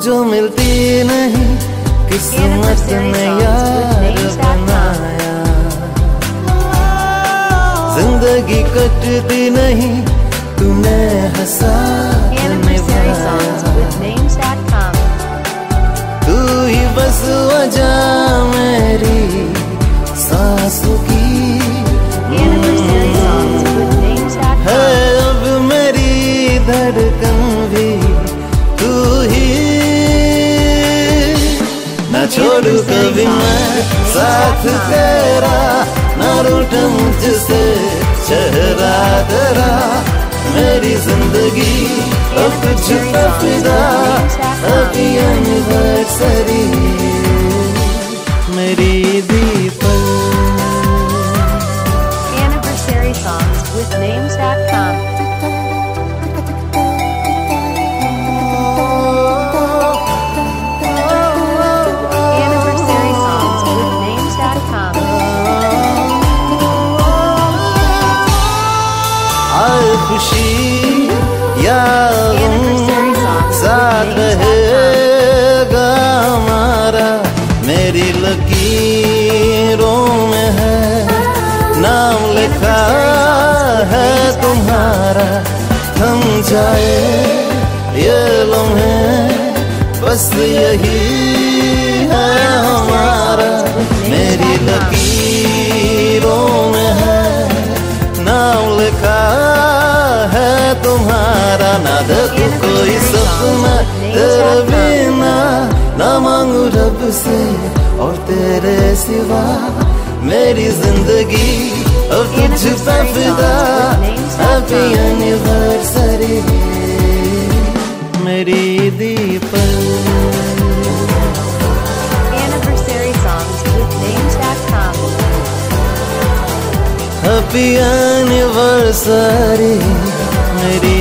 जो मिलती नहीं किस्मत ने यार बनाया। जिंदगी कटती नहीं तूने हंसा तू ही बस वजह मेरी सांसों की है। अब मेरी धड़कन भी तू ही, न छोड़ू कभी मैं साथ तेरा, न रूठूं मुझसे चेहरा तेरा। मेरी जिंदगी अब तुझ पे फिदा, हैप्पी एनिवर्सरी मेरी Deepal. Anniversary songs with names.com. Anniversary songs with names.com. आए खुशी या साथ रहेगा हमारा। मेरी लकीरों में है नाम लिखा है तुम्हारा। थम जाए ये लम्हे बस यही है हमारा। मेरी लकीरों में है नाम लिखा है तुम्हारा। ना देखूं कोई सपना तेरे बिना, ना मांगू रब से और तेरे सिवा। मेरी जिंदगी अब तुझ पे फिदा, हैप्पी एनिवर्सरी मेरी Deepal. Anniversary songs with names.com. Happy anniversary मेरी